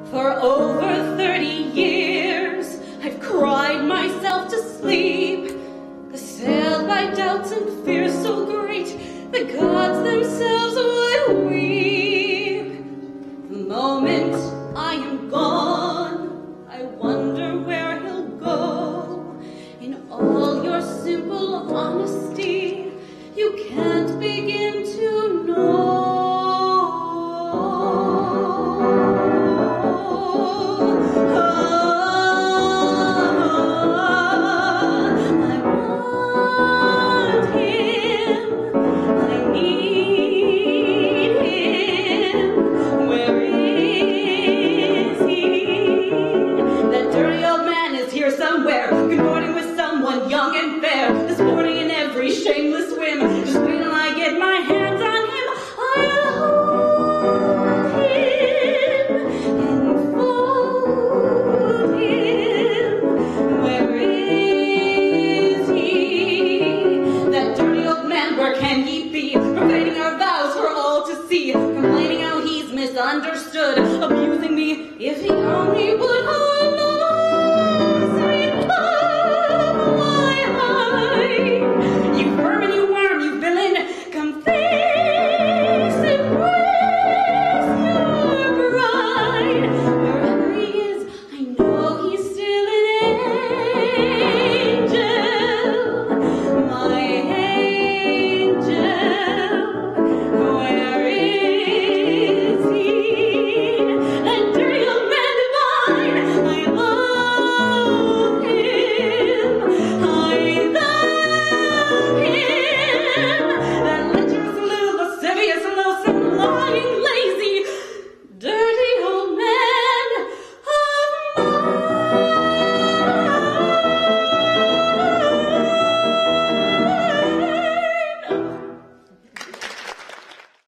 For over 30 years, I've cried myself to sleep, assailed by doubts and fears so great, the gods themselves would weep. The moment I am gone, I wonder where he'll go. In all your simple honesty, you can't begin to know. Somewhere, cavorting with someone young and fair, this morning in every shameless whim. Just wait till I get my hands on him. I'll hold him and fold him. Where is he? That dirty old man, where can he be? Profaning our vows for all to see, complaining how he's misunderstood, abusing me. If he only would hold